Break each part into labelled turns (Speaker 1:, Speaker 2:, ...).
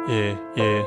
Speaker 1: ये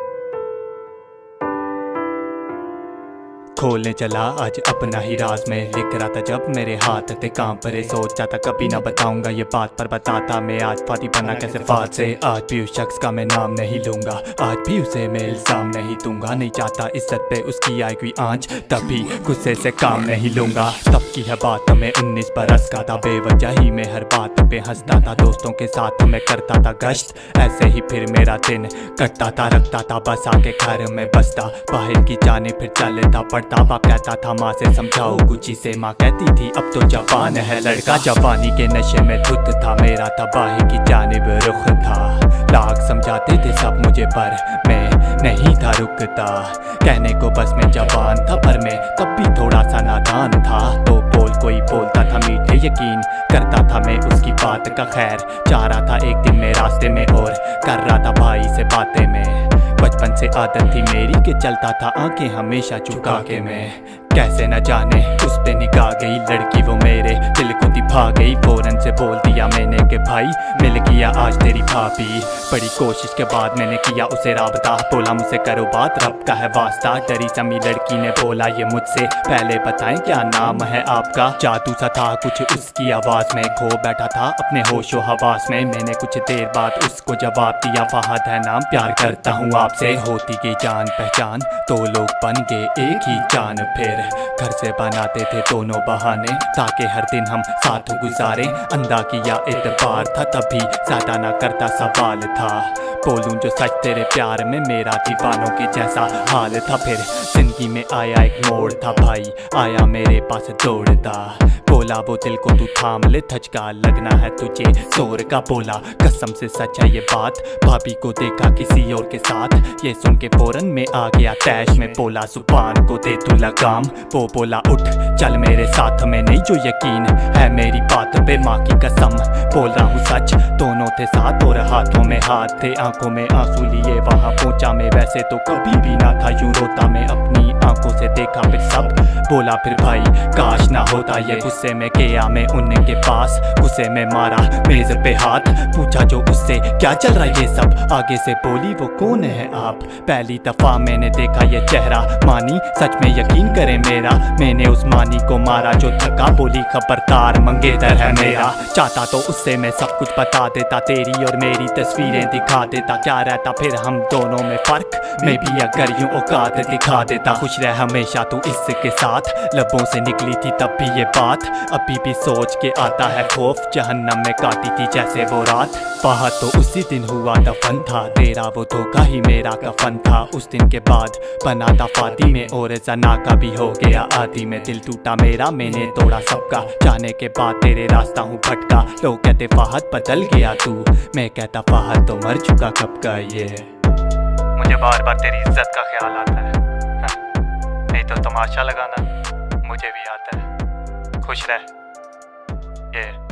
Speaker 1: खोलने चला आज अपना ही राज में लिख रहा था जब मेरे हाथ थे कांप रहे। सोचा था कभी ना बताऊंगा ये बात, पर बताता मैं आज फाती बना कैसे फात से। आज भी उस शख्स का मैं नाम नहीं लूंगा, आज भी उसे मैं इल्जाम नहीं दूंगा। नहीं चाहता इज्जत पे उसकी आई हुई आंच, तभी गुस्से से काम नहीं लूंगा। तब की है बात मैं 19 बरस का था, बेवजह ही मैं हर बात पे हंसता था। दोस्तों के साथ मैं करता था गश्त, ऐसे ही फिर मेरा दिन कटता था। रखता था बस आके घर में बसता, बाहर की जाने फिर चलता पड़ता। बाप कहता था माँ से समझाओ कुछ से, माँ कहती थी अब तो जवान है लड़का। जवानी के नशे में धुत था मेरा, तबाही की जानिब रुख था। लाख समझाते थे सब मुझे पर मैं नहीं था रुकता। कहने को बस मैं जवान था पर मैं तब भी थोड़ा सा नादान था। तो बोल कोई बोलता था मीठे यकीन करता था मैं उसकी बात का खैर। चाह रहा था एक दिन मैं रास्ते में और कर रहा था भाई से बातें में। बचपन से आदत थी मेरी कि चलता था आंखें हमेशा झुका के मैं। कैसे न जाने उस पे निगाह गई लड़की वो मेरे दिल को दिखा गई। फौरन से बोल दिया मैंने कि भाई मिल गया आज तेरी भाभी। बड़ी कोशिश के बाद मैंने किया उसे राबता, बोला मुझसे करो बात रब का है वास्ता। डरी समी लड़की ने बोला ये मुझसे पहले बताएं क्या नाम है आपका। जादू सा था कुछ उसकी आवाज में, खो बैठा था अपने होशो हवास में। मैंने कुछ देर बाद उसको जवाब दिया फहद है नाम, प्यार करता हूँ आपसे। होती गई जान पहचान तो लोग बन गए एक ही जान। फिर घर से बनाते थे दोनों बहाने ताकि हर दिन हम साथ गुजारे। अंधा किया एतबार था तभी ज्यादा ना करता सवाल था। बोलूं जो सच तेरे प्यार में मेरा दीवानों के जैसा हाल था। फिर जिंदगी में आया एक मोड़ था भाई, आया मेरे पास दौड़ता। बोला वो दिल को तू थाम ले, धचका लगना है तुझे जोर का। बोला कसम से सच है ये बात, भाभी को देखा किसी और के साथ। ये सुन के फौरन में आ गया तैश में, बोला जुबान को दे तू लगाम। वो बोला उठ चल मेरे साथ में, नहीं जो यकीन है मेरी बात पे माँ की कसम। बोल रहा हूँ सच दोनों थे साथ और हाथों में हाथ थे। आंखों में आंसू लिए वहाँ पहुंचा मैं, वैसे तो कभी भी ना था यूं रोता मैं। अपनी आंखों से देखा फिर सब, बोला फिर भाई काश ना होता ये। गुस्से में गया मैं उनके पास, गुस्से में मारा मेज पे हाथ। पूछा जो उससे क्या चल रहा ये सब, आगे से बोली वो कौन है आप। पहली दफा मैंने देखा ये चेहरा, मानी सच में यकीन करे मेरा। मैंने उस मानी को मारा जो थका, बोली खबरदार मंगेतर है मेरा। चाहता तो उससे मैं सब कुछ बता देता, तेरी और मेरी तस्वीरें दिखा देता। क्या रहता फिर हम दोनों में फर्क, मैं भी अगर यूं औकात दिखा देता। खुश रह हमेशा तू इसके साथ, लबों से निकली थी तब भी ये बात। अभी भी सोच के आता है खौफ, जहन्नम में काटी थी जैसे वो रात। वहाँ तो उसी दिन हुआ दफन था, तेरा वो धोखा ही मेरा कफन था। उस दिन के बाद बना था फाती में और जना का भी हो गया आदि में। दिल टूटा मेरा मैंने तोड़ा सबका, जाने के बाद तेरे रास्ता हूँ भटका। लोग कहते फहद बदल गया तू, मैं कहता फहद तो मर चुका कब का ये।
Speaker 2: मुझे बार बार तेरी इज्जत का ख्याल आता है, नहीं तो तमाशा लगाना मुझे भी आता है। खुश रह ये।